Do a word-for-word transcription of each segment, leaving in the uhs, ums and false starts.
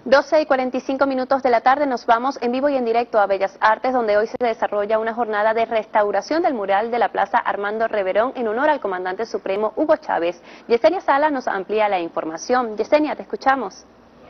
doce y cuarenta y cinco minutos de la tarde nos vamos en vivo y en directo a Bellas Artes, donde hoy se desarrolla una jornada de restauración del mural de la Plaza Armando Reverón en honor al comandante supremo Hugo Chávez. Yesenia Sala nos amplía la información. Yesenia, te escuchamos.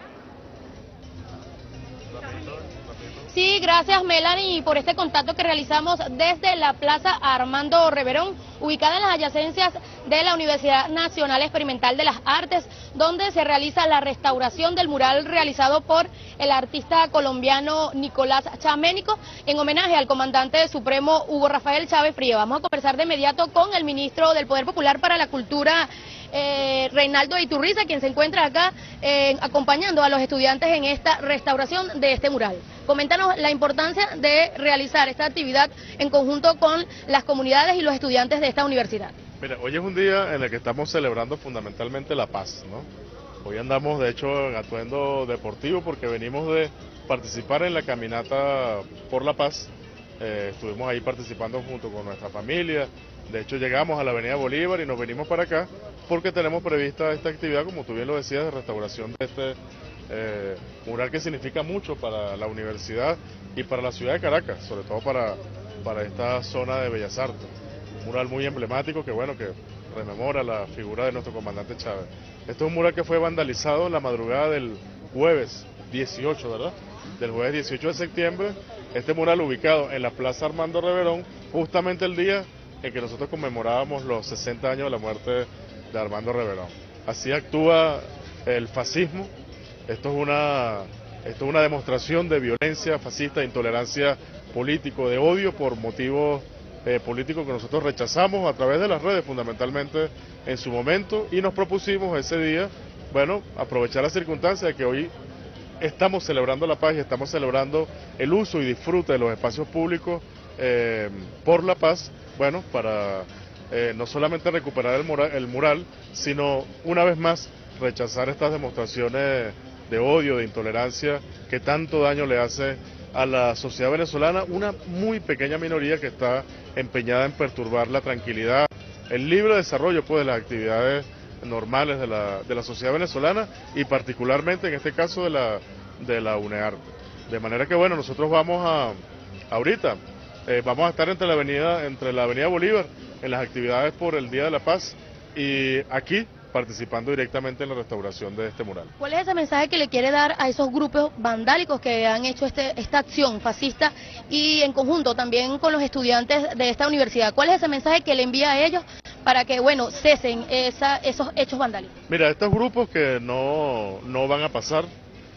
Sí, gracias Melanie por este contacto que realizamos desde la Plaza Armando Reverón, ubicada en las adyacencias de la Universidad Nacional Experimental de las Artes, donde se realiza la restauración del mural realizado por el artista colombiano Nicolás Chaménico en homenaje al comandante supremo Hugo Rafael Chávez Frías. Vamos a conversar de inmediato con el ministro del Poder Popular para la Cultura, Eh, Reinaldo Iturriza, quien se encuentra acá eh, acompañando a los estudiantes en esta restauración de este mural. Coméntanos la importancia de realizar esta actividad en conjunto con las comunidades y los estudiantes de esta universidad. Mira, hoy es un día en el que estamos celebrando fundamentalmente la paz, ¿no? Hoy andamos de hecho en atuendo deportivo porque venimos de participar en la caminata por la paz. Eh, estuvimos ahí participando junto con nuestra familia. De hecho llegamos a la avenida Bolívar y nos venimos para acá porque tenemos prevista esta actividad, como tú bien lo decías, de restauración de este eh, mural que significa mucho para la universidad y para la ciudad de Caracas, sobre todo para, para esta zona de Bellas Artes. Un mural muy emblemático que bueno, que rememora la figura de nuestro comandante Chávez. Este es un mural que fue vandalizado en la madrugada del jueves dieciocho, ¿verdad? Del jueves dieciocho de septiembre, este mural ubicado en la Plaza Armando Reverón, justamente el día en que nosotros conmemorábamos los sesenta años de la muerte de Armando Reverón. Así actúa el fascismo. Esto es una, esto es una demostración de violencia fascista, de intolerancia político, de odio por motivos eh, políticos que nosotros rechazamos a través de las redes fundamentalmente en su momento, y nos propusimos ese día, bueno, aprovechar la circunstancia de que hoy estamos celebrando la paz y estamos celebrando el uso y disfrute de los espacios públicos eh, por la paz, bueno, para eh, no solamente recuperar el mural, el mural, sino una vez más rechazar estas demostraciones de odio, de intolerancia que tanto daño le hace a la sociedad venezolana, una muy pequeña minoría que está empeñada en perturbar la tranquilidad, el libre desarrollo pues de las actividades normales de la, de la sociedad venezolana y particularmente en este caso de la, de la UNEARTE. De manera que bueno, nosotros vamos a, ahorita, eh, vamos a estar entre la avenida, entre la avenida Bolívar en las actividades por el Día de la Paz y aquí participando directamente en la restauración de este mural. ¿Cuál es ese mensaje que le quiere dar a esos grupos vandálicos que han hecho este, esta acción fascista y en conjunto también con los estudiantes de esta universidad? ¿Cuál es ese mensaje que le envía a ellos para que, bueno, cesen esa, esos hechos vandálicos? Mira, estos grupos que no, no van a pasar,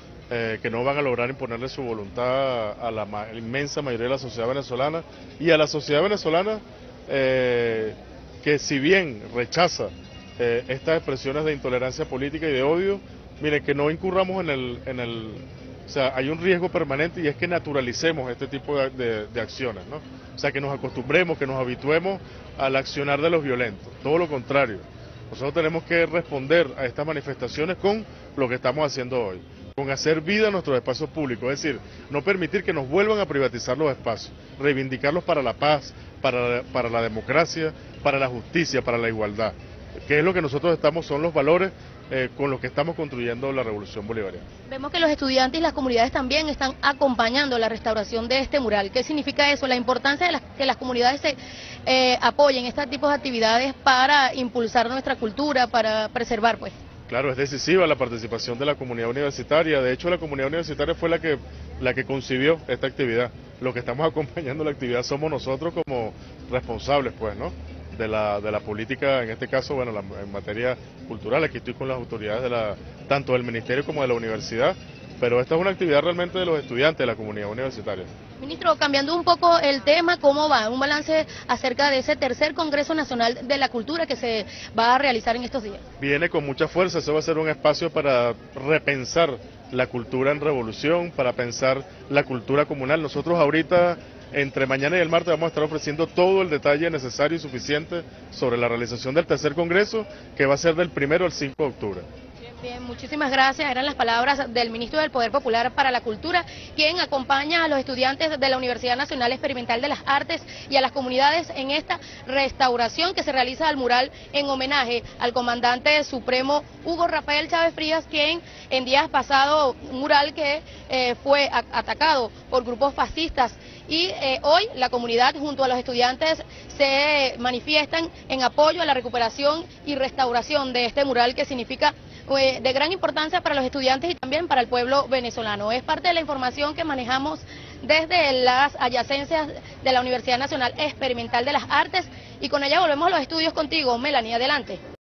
eh, que no van a lograr imponerle su voluntad a la ma inmensa mayoría de la sociedad venezolana y a la sociedad venezolana eh, que si bien rechaza eh, estas expresiones de intolerancia política y de odio, miren, que no incurramos en el, en el, o sea, hay un riesgo permanente y es que naturalicemos este tipo de, de, de acciones, ¿no? O sea, que nos acostumbremos, que nos habituemos al accionar de los violentos, todo lo contrario. Nosotros tenemos que responder a estas manifestaciones con lo que estamos haciendo hoy, con hacer vida a nuestros espacios públicos, es decir, no permitir que nos vuelvan a privatizar los espacios, reivindicarlos para la paz, para, para la democracia, para la justicia, para la igualdad, que es lo que nosotros estamos, son los valores eh, con los que estamos construyendo la revolución bolivariana. Vemos que los estudiantes y las comunidades también están acompañando la restauración de este mural. ¿Qué significa eso? La importancia de las, que las comunidades se eh, apoyen este tipo de actividades para impulsar nuestra cultura, para preservar, pues. Claro, es decisiva la participación de la comunidad universitaria. De hecho, la comunidad universitaria fue la que, la que concibió esta actividad. Los que estamos acompañando la actividad somos nosotros como responsables, pues, ¿no? De la, de la política, en este caso, bueno, la, en materia cultural. Aquí estoy con las autoridades de la, tanto del ministerio como de la universidad, pero esta es una actividad realmente de los estudiantes de la comunidad universitaria. Ministro, cambiando un poco el tema, ¿cómo va? Un balance acerca de ese tercer Congreso Nacional de la Cultura que se va a realizar en estos días. Viene con mucha fuerza, eso va a ser un espacio para repensar la cultura en revolución, para pensar la cultura comunal. Nosotros ahorita, entre mañana y el martes, vamos a estar ofreciendo todo el detalle necesario y suficiente sobre la realización del tercer Congreso, que va a ser del primero al cinco de octubre. Bien, muchísimas gracias. Eran las palabras del ministro del Poder Popular para la Cultura, quien acompaña a los estudiantes de la Universidad Nacional Experimental de las Artes y a las comunidades en esta restauración que se realiza al mural en homenaje al comandante supremo Hugo Rafael Chávez Frías, quien en días pasados, un mural que eh, fue a atacado por grupos fascistas. Y eh, hoy la comunidad junto a los estudiantes se manifiestan en apoyo a la recuperación y restauración de este mural que significa de gran importancia para los estudiantes y también para el pueblo venezolano. Es parte de la información que manejamos desde las adyacencias de la Universidad Nacional Experimental de las Artes y con ella volvemos a los estudios contigo, Melanie, adelante.